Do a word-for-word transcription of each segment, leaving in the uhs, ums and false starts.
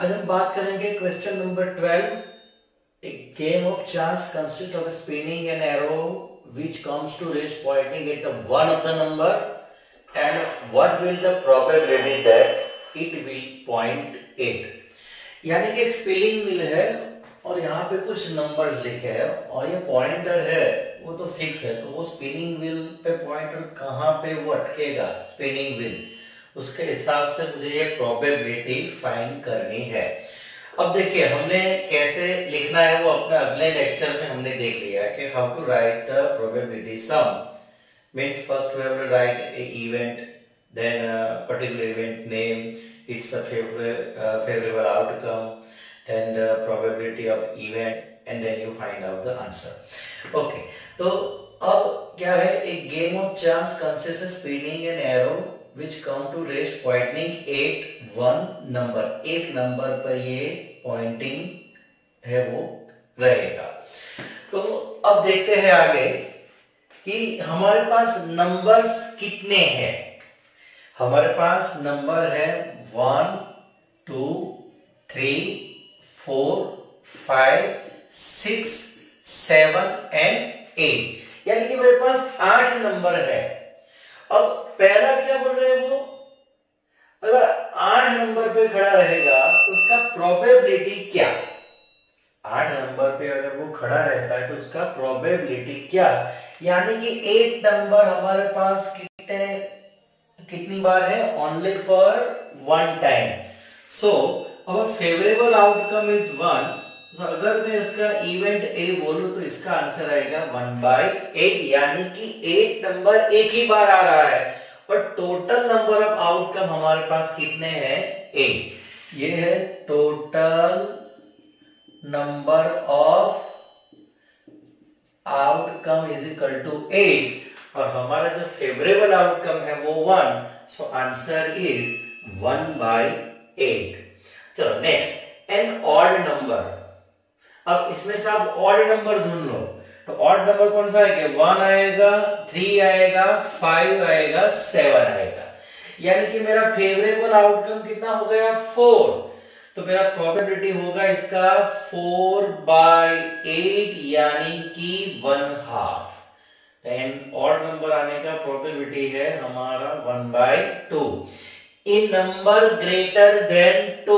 आज हम बात करेंगे question number twelve. A game of chance consists of spinning an arrow which comes to rest pointing at the one of the number, and what will the probability that it will point it. यानी कि एक spinning wheel है और यहाँ पे कुछ numbers लिखे हैं और ये पॉइंटर है वो तो फिक्स है, तो वो स्पिनिंग व्हील पे पॉइंटर कहाँ पे वो अटकेगा स्पिनिंग व्हील, उसके हिसाब से मुझे ये प्रोबेबिलिटी फाइंड करनी है. अब देखिए हमने कैसे लिखना है वो अपने अगले लेक्चर में हमने देख लिया कि how to write the probability sum. Means first we have to write a event, then particular event name, it's a favourable outcome, then the probability of event, and then you find out the answer. Okay, तो अब क्या है, एक game of chance consists of spinning an arrow which come to rest pointing at one number. एक number पर ये pointing है वो रहेगा. तो अब देखते हैं आगे कि हमारे पास नंबर्स कितने हैं. हमारे पास नंबर है one, two, three, four, five, six, seven and eight, यानी कि मेरे पास आठ नंबर है. अब पहला क्या बोल रहे हैं वो, अगर आठ नंबर पे खड़ा रहेगा तो उसका प्रोबेबिलिटी क्या. आठ नंबर पे अगर वो खड़ा रहता है तो उसका प्रोबेबिलिटी क्या, यानी कि एट नंबर हमारे पास कितने कितनी बार है, only for one time. So our favorable outcome is one. तो अगर मैं इसका इवेंट ए बोलूं तो इसका आंसर आएगा वन बाई एट, यानी कि एट नंबर एक ही बार आ रहा है और टोटल नंबर ऑफ आउटकम हमारे पास कितने हैं, एट. ये है total number of outcome is equal to eight और हमारा जो फेवरेबल आउटकम है वो one. So answer is one by eight. चलो नेक्स्ट, एन ऑड नंबर. अब इसमें से आप ऑड नंबर ढूंढ लो. तो ऑड नंबर कौन सा आएगा, वन आएगा, थ्री आएगा, फाइव आएगा, सेवन आएगा, यानी कि मेरा फेवरेबल आउटकम कितना हो गया, फोर. तो मेरा प्रोबेबिलिटी होगा इसका फोर बाई एट, यानी कि one half. And odd number आने का प्रोबेबिलिटी है हमारा one by two. A number greater than two,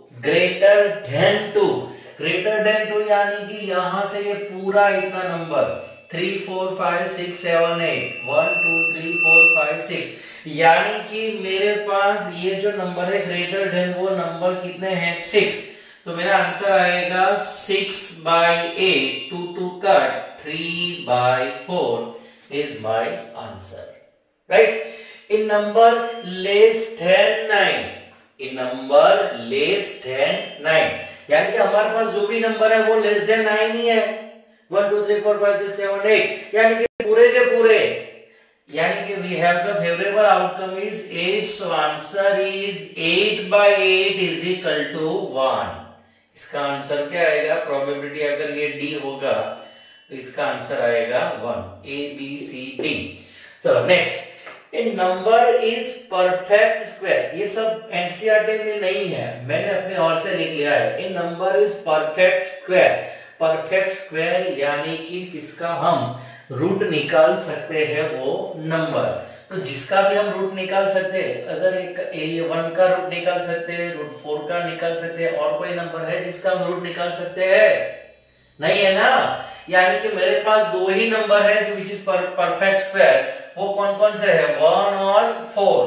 greater than two, greater than two यानी कि यहां से ये पूरा इतना number three four five six seven eight, one two three four five six, यानी कि मेरे पास ये जो नंबर है ग्रेटर देन वो नंबर कितने हैं, सिक्स. तो मेरा आंसर आएगा six by eight, two two cut, three by four is my answer. Right. In number less than nine, in number less than nine, यानी कि हमारे पास जो भी नंबर है वो लेस देन नाइन ही है. One two three four five six seven eight, यानी कि पूरे के पूरे, यानी कि we have the favourable outcome is eight. So answer is eight by eight is equal to one. इसका आंसर क्या आएगा, प्रोबेबिलिटी अगर ये डी होगा तो इसका आंसर आएगा one. A B C D. चलो next, a number is perfect square. ये सब एनसीईआरटी में नहीं है, मैंने अपने और से लिख लिया है. A number is perfect square. Perfect square यानी कि किसका हम रूट निकाल सकते हैं वो नंबर. तो जिसका भी हम रूट निकाल सकते हैं, अगर एक ए वन का रूट निकाल सकते हैं, रूट फोर का निकाल सकते हैं, और कोई नंबर है जिसका हम रूट निकाल सकते हैं, नहीं है ना. यानी कि मेरे पास दो ही नंबर है जो विच इज परफेक्ट स्क्वायर. वो कौन कौन से है, वन और फोर,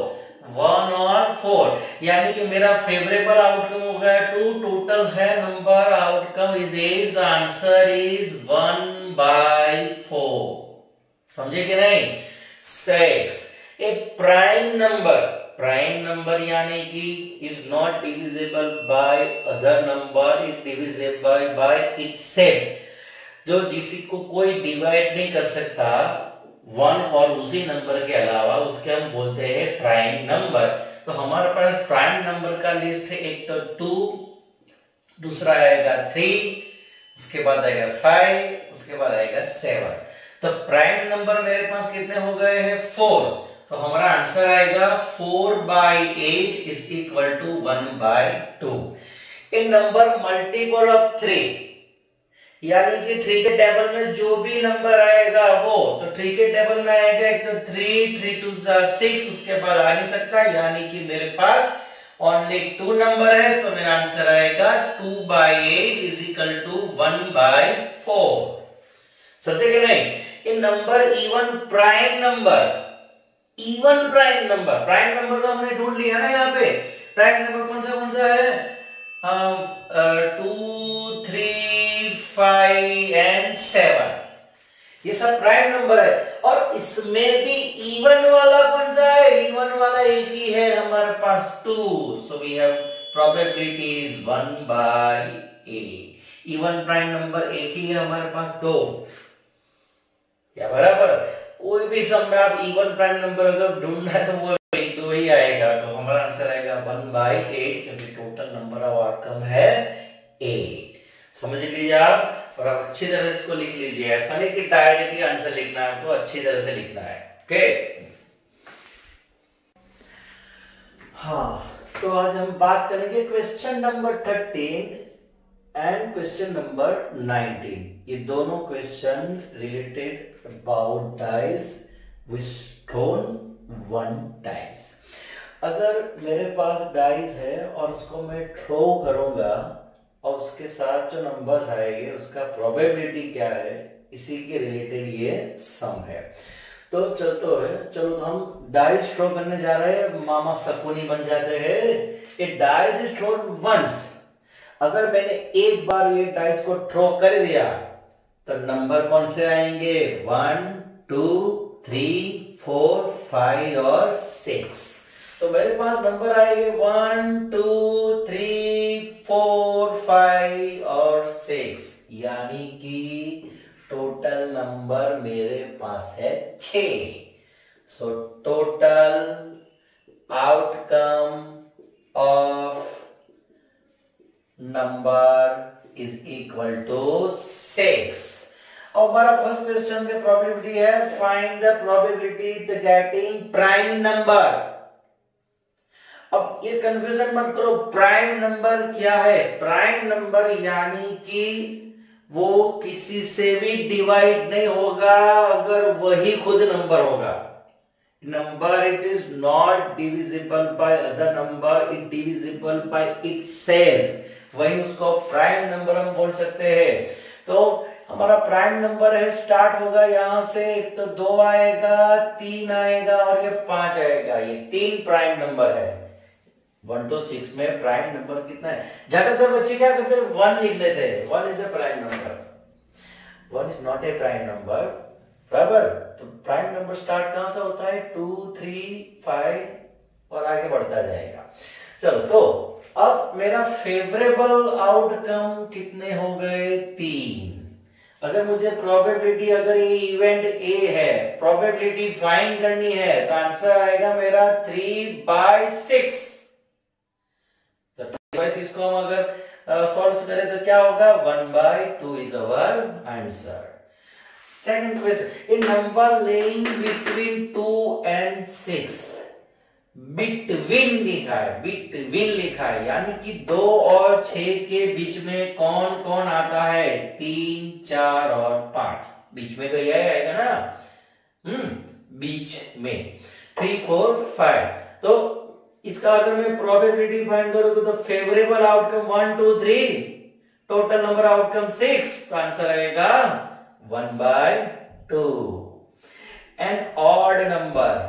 वन और फोर, यानी कि मेरा फेवरेबल आउटकम हो गया टू. टोटल है number outcome is eight. Answer is one by four. समझे कि नहीं. Six, a prime number. Prime number यानी कि is not divisible by other number, is divisible by itself. जो जिसी को कोई डिवाइड नहीं कर सकता वन और उसी नंबर के अलावा, उसके हम बोलते हैं प्राइम नंबर. तो हमारे पास प्राइम नंबर का लिस्ट है, एक तो टू, दूसरा आएगा थ्री, उसके बाद आएगा फाइव, उसके बाद आएगा सेवन. तो प्राइम नंबर मेरे पास कितने हो गए हैं, फोर. तो हमारा आंसर आएगा four by eight is equal to one by two. A number multiple of three, यानी कि थ्री के टेबल में जो भी नंबर आएगा वो, तो थ्री के टेबल में आएगा एक तो थ्री, थ्री टू सिक्स, उसके बाद आ नहीं सकता, यानी कि मेरे पास ओनली टू नंबर है, तो मेरा आंसर आएगा two by eight is equal to one by four. समझे कि नहीं? ये number even prime number, even prime number, prime number तो हमने ढूंढ लिया ना यहाँ पे। प्राइम नंबर कौन सा कौन सा है? Two, three, five and seven, ये सब प्राइम नंबर है। और इसमें भी इवन वाला कौन सा है? इवन वाला एक ही है हमारे पास, two. So we have probability is one by eight. Even prime number एक ही है हमारे पास, दो। क्या बराबर? कोई भी सम में आप इवन प्राइम नंबर अगर ढूंढना है तो वो एक दो ही आएगा, तो हमारा आंसर आएगा वन बाई एट, क्योंकि टोटल नंबर ऑफ आउटकम है एट। समझ लीजिए आप, और आप अच्छी तरह से इसको लिख लीजिए। ऐसा नहीं कि डायरेक्टली आंसर लिखना है, आपको अच्छी तरह से लिखना है। ओके, हाँ, तो आज हम बात करेंगे question number thirteen and question number nineteen. ये दोनों question related about dice which thrown one times. अगर मेरे पास डाइस है और उसको मैं थ्रो करूंगा और उसके साथ जो नंबर्स आएंगे उसका प्रोबेबिलिटी क्या है, इसी के रिलेटेड ये सम है। तो चलते है, चलो तो हम डाइस थ्रो करने जा रहे हैं, मामा शकुनी बन जाते हैं। ये डाइस इज थ्रोन वंस। अगर मैंने एक बार ये डाइस को थ्रो कर दिया तो नंबर कौन से आएंगे? One, two, three, four, five और सिक्स। तो मेरे पास नंबर आएंगे one, two, three, four, five और सिक्स, यानी कि टोटल नंबर मेरे पास है छ। So total outcome of number is equal to six. और हमारा फर्स्ट क्वेश्चन की प्रोबेबिलिटी है find the probability the getting prime number. अब ये कंफ्यूजन मत करो, प्राइम नंबर क्या है? प्राइम नंबर यानी कि वो किसी से भी डिवाइड नहीं होगा अगर वही खुद नंबर होगा। Number it is not divisible by other number, it divisible by itself, वही उसको प्राइम नंबर हम बोल सकते हैं। तो हमारा प्राइम नंबर है, स्टार्ट होगा यहां से, एक तो दो आएगा, तीन आएगा और ये पांच आएगा। ये तीन प्राइम नंबर है। वन टू सिक्स में प्राइम नंबर कितना है? ज्यादातर बच्चे क्या करते हैं? वन लिख लेते हैं, one is a prime number. One is not a prime number, बराबर। तो प्राइम नंबर स्टार्ट कहां से होता है? टू, थ्री, फाइव और आगे बढ़ता जाएगा। चलो, तो अब मेरा फेवरेबल आउटकम कितने हो गए? तीन। अगर मुझे प्रोबेबिलिटी, अगर ये इवेंट ए है, प्रोबेबिलिटी फाइंड करनी है, तो आंसर आएगा मेरा थ्री बाई सिक्स। तो थ्री बाई सिक्स को हम अगर सॉल्व करें तो क्या होगा? One by two is our answer. Second question, a number laying between two and six, between लिखा है, बिटवीन लिखा है, यानी कि दो और छह के बीच में कौन कौन आता है? तीन, चार और पांच, बीच में तो यह आएगा ना, हम्म बीच में। Three, four, five. तो इसका अगर मैं प्रोबेबिलिटी फाइंड करूंगा तो favourable outcome one, two, three, total number outcome six, तो आंसर आएगा one by two. And odd number,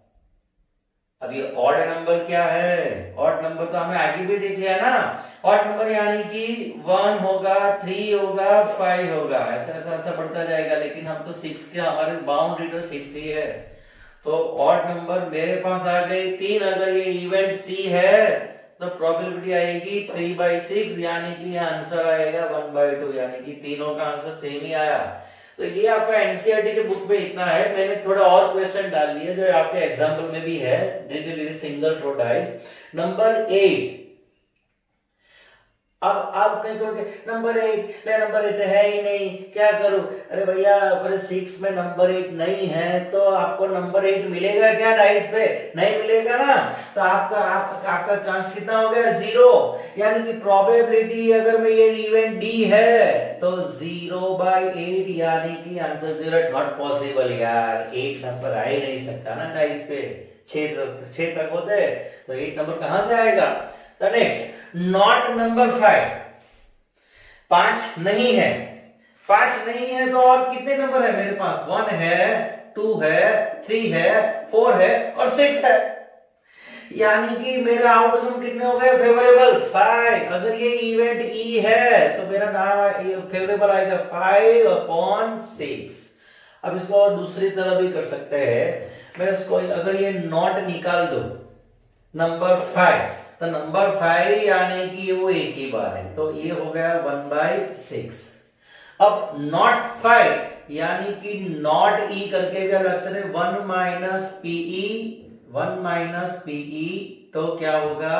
अब ये ऑड नंबर क्या है? ऑड नंबर तो हमें आगे भी देख लिया ना। ऑड नंबर यानी कि वन होगा, थ्री होगा, फाइव होगा, ऐसा ऐसा ऐसा बढ़ता जाएगा, लेकिन हम तो सिक्स के, हमारे बाउंड्री तो सिक्स ही है। तो ऑड नंबर मेरे पास आ गए तीन। अगर ये इवेंट सी है तो प्रोबेबिलिटी आएगी थ्री बाई सिक्स, यानी कि आंसर आएगा वन बाई टू, यानी कि तीनों का आंसर सेम ही आया। तो ये आपका एनसीईआरटी के बुक में इतना है। मैंने थोड़ा और क्वेश्चन डाल दिए जो आपके एग्जाम्पल में भी है, single throw dice. Number eight, अब आप कहीं कहोगे नंबर एट, ले नंबर एट है ही नहीं, क्या करूं? अरे भैया अगर सिक्स में नंबर एट नहीं है तो आपको नंबर एट मिलेगा क्या डाइस पे? नहीं मिलेगा ना। तो आपका आप, आपका चांस कितना हो गया? जीरो। यानी कि प्रोबेबिलिटी अगर मैं ये इवेंट डी है तो जीरो बाई एट, यानी कि आंसर जीरो, नॉट पॉसिबल यार। एट नंबर आ ही नहीं सकता ना डाइस पे, छह तक छह तक होते तो एट नंबर कहां से आएगा? तो नेक्स्ट नॉट नंबर फाइव, पांच नहीं है। पांच नहीं है तो और कितने नंबर है मेरे पास? वन है, टू है, थ्री है, फोर है और सिक्स है। यानी कि मेरा आउटकम कितने हो गए? Favourable five. अगर ये इवेंट ई है तो मेरा नाम फेवरेबल आएगा फाइव अपॉन सिक्स। अब इसको और दूसरी तरह भी कर सकते हैं। मैं इसको अगर ये नॉट निकाल दो नंबर फाइव, तो नंबर फाइव यानी कि वो एक ही बार है, तो ये हो गया वन बाई सिक्स। अब नॉट फाइव यानी कि नॉट ई करके भी अलग से one minus P E, one minus P E, तो क्या होगा?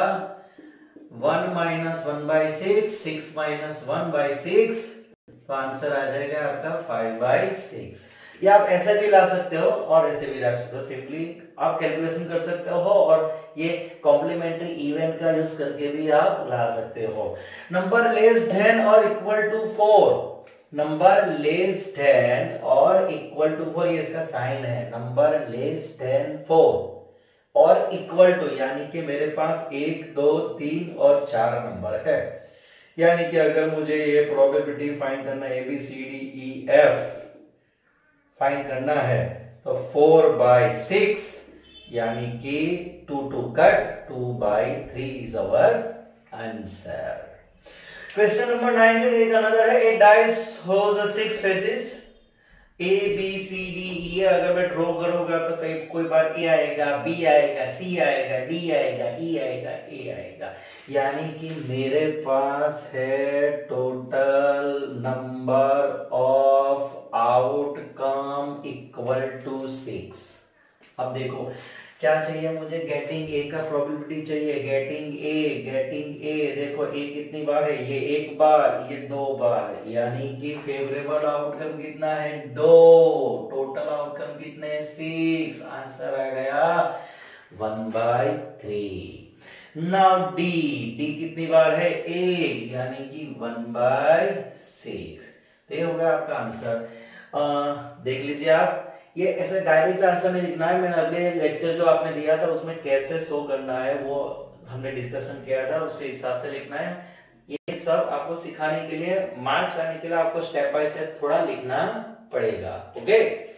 One minus one by six, six minus one by six, तो आंसर आ जाएगा आपका फाइव बाई सिक्स। ये आप ऐसे भी ला सकते हो और ऐसे भी ला सकते हो, सिंपली आप कैलकुलेशन कर सकते हो और ये कॉम्प्लीमेंट्री इवेंट का यूज करके भी आप ला सकते हो। नंबर लेस देन और equal to four, number less than और इक्वल टू फोर, ये इसका साइन है। नंबर लेस देन फोर और इक्वल टू, यानी कि मेरे पास एक, दो, तीन और चार नंबर है। यानी कि अगर मुझे ये प्रोबेबिलिटी फाइंड करना है, A B C D E F find करना है, तो फोर बाई सिक्स, यानी कि two two cut, two by three is our answer. Question number nineteen एक अनदर है, a dice has six faces, A B C D E. अगर मैं draw करूंगा तो कहीं कोई बार ए आएगा, बी आएगा, सी आएगा, डी आएगा, ई आएगा, ए आएगा। यानी कि मेरे पास है total number of outcome equal to six. अब देखो क्या चाहिए मुझे? गेटिंग ए का प्रोबेबिलिटी चाहिए। गेटिंग ए, गेटिंग ए, देखो ए कितनी बार है? ये एक बार, ये दो बार, यानी कि फेवरेबल आउटकम कितना है? दो। टोटल आउटकम कितने हैं? सिक्स। आंसर आ गया one by three. Now D, D कितनी बार है? एक, यानी कि वन बाई सिक्स। तो ये होगा आपका आंसर। देख लीजिए आप, ये ऐसे डायरेक्ट आंसर नहीं लिखना है। मैंने अगले लेक्चर जो आपने दिया था उसमें कैसे शो करना है वो हमने डिस्कशन किया था, उसके हिसाब से लिखना है। ये सब आपको सिखाने के लिए, मार्क्स लाने के लिए आपको स्टेप बाय स्टेप थोड़ा लिखना पड़ेगा। ओके।